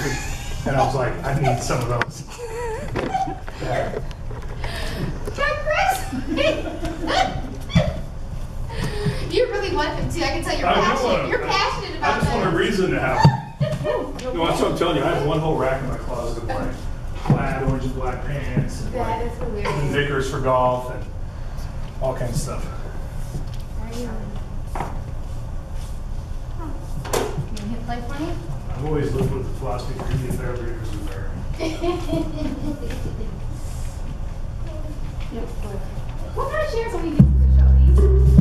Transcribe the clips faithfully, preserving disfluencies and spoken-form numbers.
And I was like, I need some of those. Yeah. You really want them to. I can tell you're I passionate. want, You're passionate about I just those. want a reason to have them. No, that's what I'm telling you. I have one whole rack in my closet of like plaid, orange and black pants, and That like is hilarious. knickers for golf, and all kinds of stuff. Are you? Huh. You gonna hit play for me? I've always lived with the philosophy for me if there ever is there. Yep. What kind of chairs are we using for the show? These?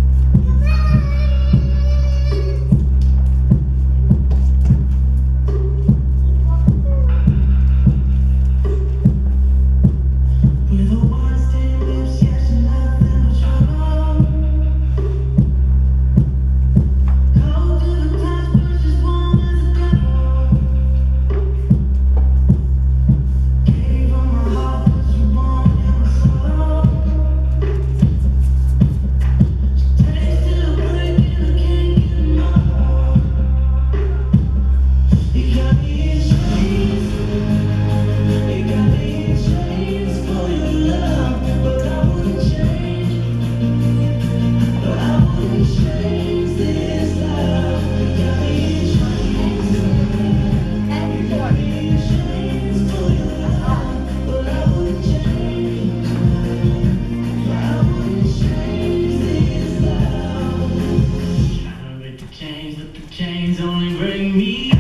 Chains only bring me.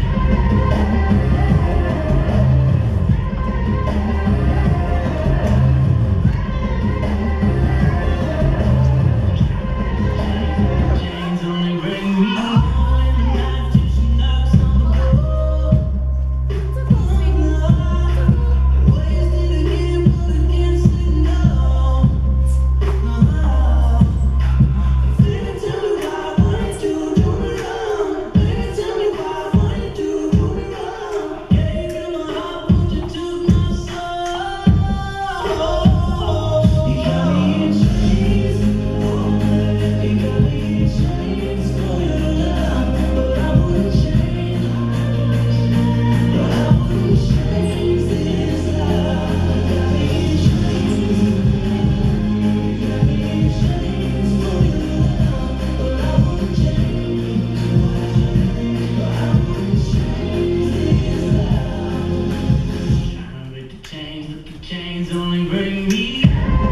Chains only bring me. Chains only bring me.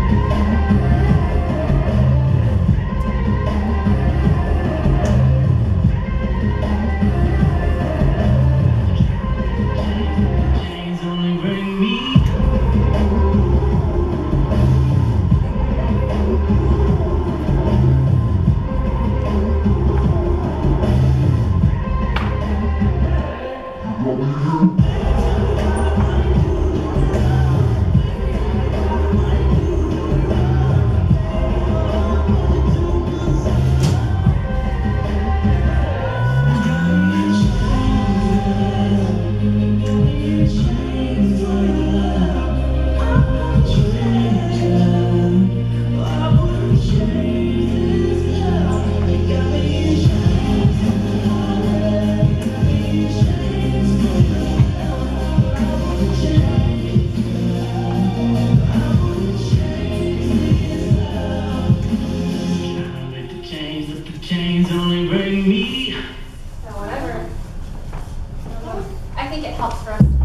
Chains only bring me. Chains only bring me. So whatever. I think it helps for us.